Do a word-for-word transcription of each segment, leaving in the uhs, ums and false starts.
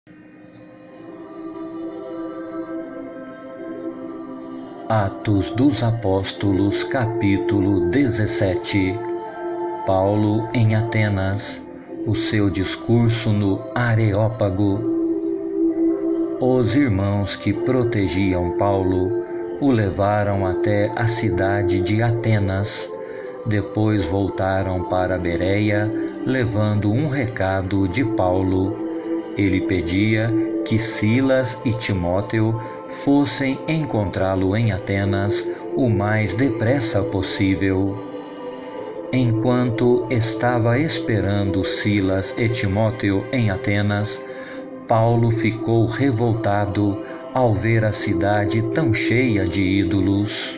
Atos dos Apóstolos, capítulo dezessete. Paulo em Atenas, o seu discurso no Areópago. Os irmãos que protegiam Paulo o levaram até a cidade de Atenas. Depois voltaram para Bereia, levando um recado de Paulo. Ele pedia que Silas e Timóteo fossem encontrá-lo em Atenas o mais depressa possível. Enquanto estava esperando Silas e Timóteo em Atenas, Paulo ficou revoltado ao ver a cidade tão cheia de ídolos.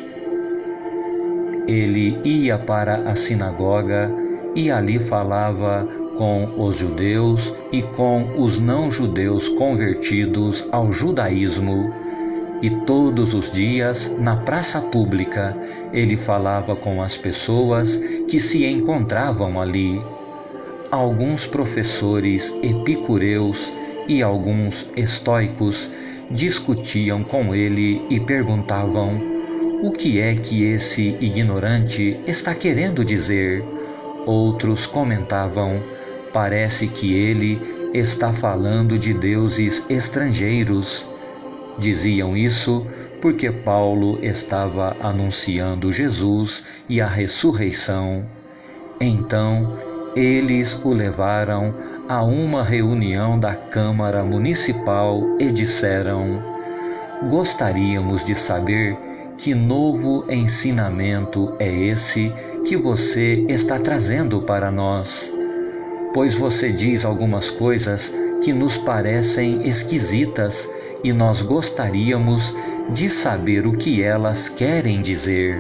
Ele ia para a sinagoga e ali falava com os judeus e com os não-judeus convertidos ao judaísmo. E todos os dias, na praça pública, ele falava com as pessoas que se encontravam ali. Alguns professores epicureus e alguns estoicos discutiam com ele e perguntavam: o que é que esse ignorante está querendo dizer? Outros comentavam: parece que ele está falando de deuses estrangeiros. Diziam isso porque Paulo estava anunciando Jesus e a ressurreição. Então, eles o levaram a uma reunião da Câmara Municipal e disseram: gostaríamos de saber que novo ensinamento é esse que você está trazendo para nós, pois você diz algumas coisas que nos parecem esquisitas e nós gostaríamos de saber o que elas querem dizer.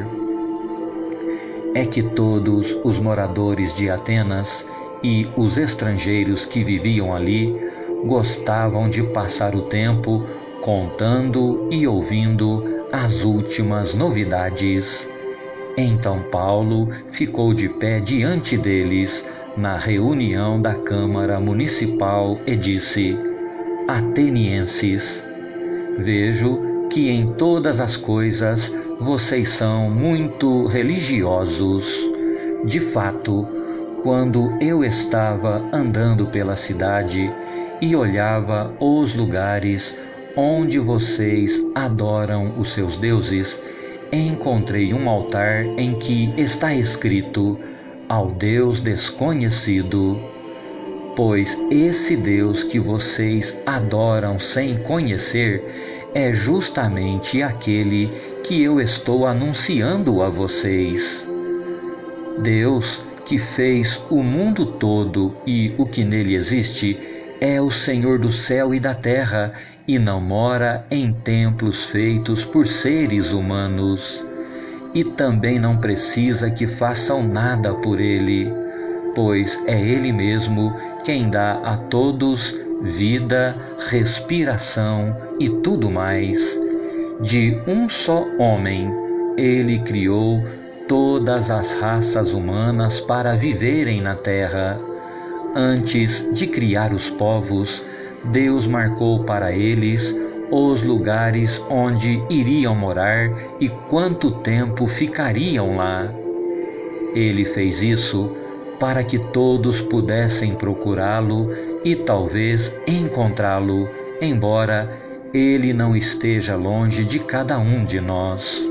É que todos os moradores de Atenas e os estrangeiros que viviam ali gostavam de passar o tempo contando e ouvindo as últimas novidades. Então Paulo ficou de pé diante deles na reunião da Câmara Municipal e disse: Atenienses, vejo que em todas as coisas vocês são muito religiosos. De fato, quando eu estava andando pela cidade e olhava os lugares onde vocês adoram os seus deuses, encontrei um altar em que está escrito: ao Deus desconhecido. Pois esse Deus que vocês adoram sem conhecer é justamente aquele que eu estou anunciando a vocês. Deus que fez o mundo todo e o que nele existe é o Senhor do céu e da terra e não mora em templos feitos por seres humanos. E também não precisa que façam nada por ele, pois é ele mesmo quem dá a todos vida, respiração e tudo mais. De um só homem, ele criou todas as raças humanas para viverem na terra. Antes de criar os povos, Deus marcou para eles os lugares onde iriam morar e quanto tempo ficariam lá. Ele fez isso para que todos pudessem procurá-lo e talvez encontrá-lo, embora ele não esteja longe de cada um de nós.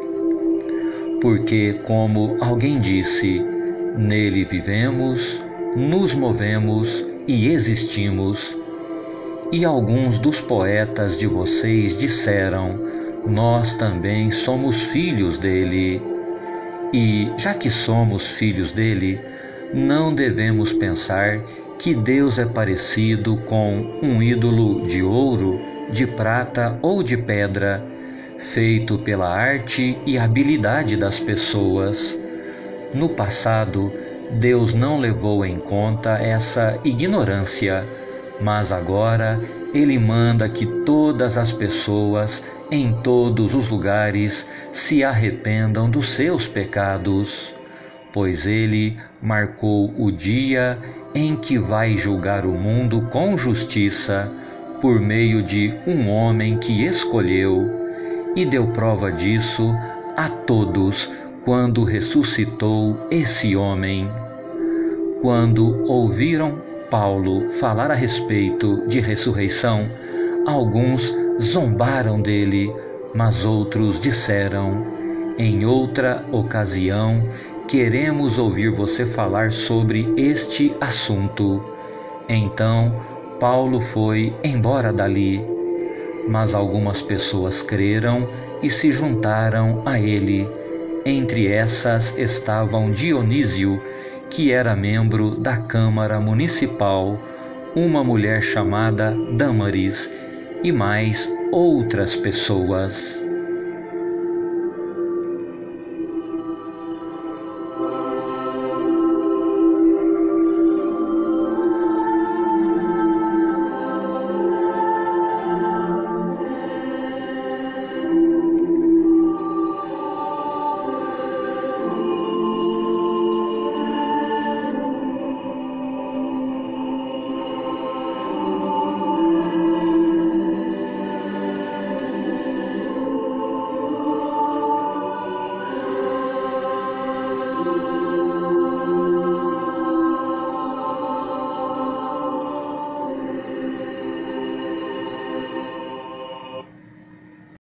Porque, como alguém disse, nele vivemos, nos movemos e existimos. E alguns dos poetas de vocês disseram: nós também somos filhos dele. E, já que somos filhos dele, não devemos pensar que Deus é parecido com um ídolo de ouro, de prata ou de pedra, feito pela arte e habilidade das pessoas. No passado, Deus não levou em conta essa ignorância, mas agora Ele manda que todas as pessoas, em todos os lugares, se arrependam dos seus pecados, pois Ele marcou o dia em que vai julgar o mundo com justiça, por meio de um homem que escolheu, e deu prova disso a todos quando ressuscitou esse homem. Quando ouviram Paulo falar a respeito de ressurreição, alguns zombaram dele, mas outros disseram: em outra ocasião, queremos ouvir você falar sobre este assunto. Então, Paulo foi embora dali, mas algumas pessoas creram e se juntaram a ele. Entre essas estavam Dionísio, que era membro da Câmara Municipal, uma mulher chamada Dâmaris e mais outras pessoas.